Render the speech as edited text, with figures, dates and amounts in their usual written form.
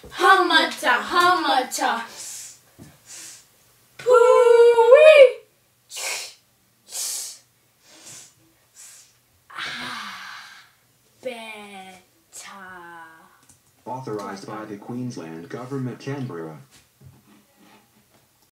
Hamata, hamata. Poo-wee. Better. Authorized by the Queensland Government, Canberra.